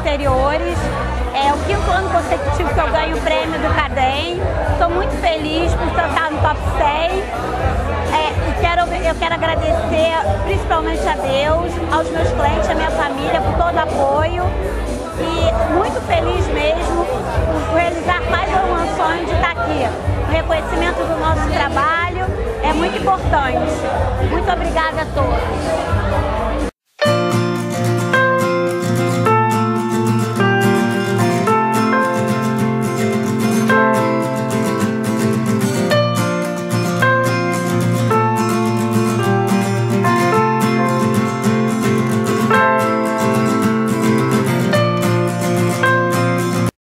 anteriores. É o 5º ano consecutivo que eu ganho o prêmio do CADEM. Estou muito feliz por estar no top 100. Eu quero agradecer principalmente a Deus, aos meus clientes, à minha família, por todo o apoio. E muito feliz mesmo por realizar mais um sonho de estar aqui. O reconhecimento do nosso trabalho é muito importante. Muito obrigada a todos.